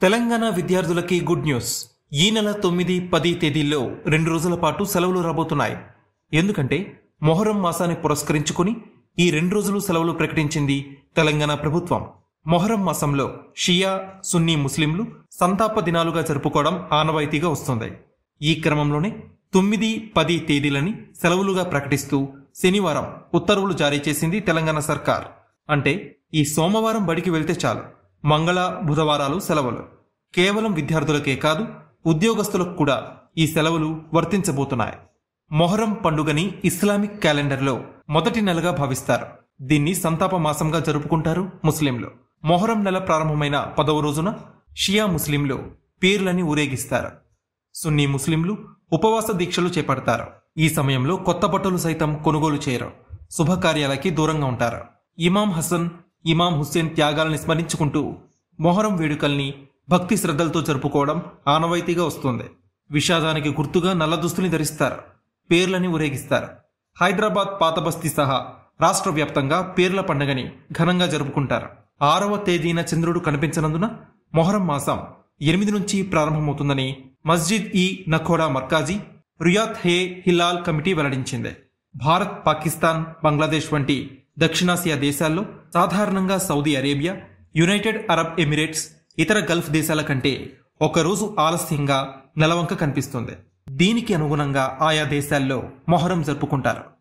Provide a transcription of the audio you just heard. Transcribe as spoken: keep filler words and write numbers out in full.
తెలంగాణ విద్యార్థులకి good news. ఈ నెల తొమ్మిది పది తేదీల్లో రెండు రోజుల పాటు సెలవులు రాబోతున్నాయి. ఎందుకంటే మొహరం మాసాన్ని పురస్కరించుకుని ఈ రెండు రోజులు సెలవులు ప్రకటించింది తెలంగాణ ప్రభుత్వం. మొహరం మాసంలో షియా సున్నీ ముస్లింలు సంతాప దినాలుగా జరుపుకోవడం ఆనవాయితీగా వస్తుంది. ఈ క్రమంలోనే తొమ్మిది పది తేదీలని సెలవులుగా ప్రకటిస్తూ శనివారం ఉత్తర్వులు జారీ చేసింది తెలంగాణ సర్కార్. అంటే ఈ సోమవారం బడికి వెళ్తే చాలు, మంగళ బుధవారాలు సెలవులు. కేవలం విద్యార్థులకే కాదు, ఉద్యోగస్తులకు కూడా ఈ సెలవులు వర్తించబోతున్నాయి. మొహరం పండుగని ఇస్లామిక్ క్యాలెండర్లో మొదటి నెలగా భావిస్తారు. దీన్ని సంతాప మాసంగా జరుపుకుంటారు ముస్లింలు. మొహరం నెల ప్రారంభమైన పదవ రోజున షియా ముస్లింలు పీర్లని ఊరేగిస్తారు. సున్నీ ముస్లింలు ఉపవాస దీక్షలు చేపడతారు. ఈ సమయంలో కొత్త బట్టలు సైతం కొనుగోలు చేయరు. శుభకార్యాలకి దూరంగా ఉంటారు. ఇమాం హసన్, ఇమాం హుస్సేన్ త్యాగాలని స్మరించుకుంటూ మొహరం వేడుకల్ని భక్తి శ్రద్ధలతో జరుపుకోవడం ఆనవాయితీగా వస్తుంది. విషాదానికి గుర్తుగా నల్ల దుస్తుల్ని ధరిస్తారు. పేర్లని ఊరేగిస్తారు. హైదరాబాద్, పాతబస్తీ సహా రాష్ట్ర వ్యాప్తంగా పేర్ల పండుగని ఘనంగా జరుపుకుంటారు. ఆరవ తేదీన చంద్రుడు కనిపించనందున మొహరం మాసం ఎనిమిది నుంచి ప్రారంభమవుతుందని మస్జిద్ ఈ నఖోడా మర్కాజీ రుయాత్ హే హిలాల్ కమిటీ వెల్లడించింది. భారత్, పాకిస్తాన్, బంగ్లాదేశ్ వంటి దక్షిణాసియా దేశాల్లో సాధారణంగా Saudi Arabia, United Arab Emirates, ఇతర గల్ఫ్ దేశాల కంటే ఒకరోజు ఆలస్యంగా నెలవంక కనిపిస్తుంది. దీనికి అనుగుణంగా ఆయా దేశాల్లో మొహరం జరుపుకుంటారు.